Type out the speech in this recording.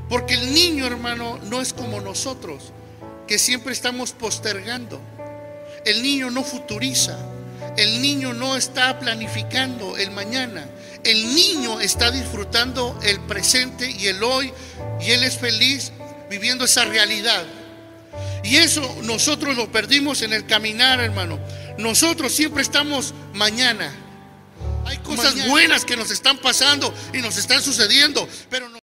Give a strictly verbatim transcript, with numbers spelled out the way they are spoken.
Porque el niño, hermano, no es como nosotros, que siempre estamos postergando. El niño no futuriza. El niño no está planificando el mañana. El niño está disfrutando el presente y el hoy, y él es feliz viviendo esa realidad. Y eso nosotros lo perdimos en el caminar, hermano. Nosotros siempre estamos mañana. Hay cosas mañana buenas que nos están pasando y nos están sucediendo, pero no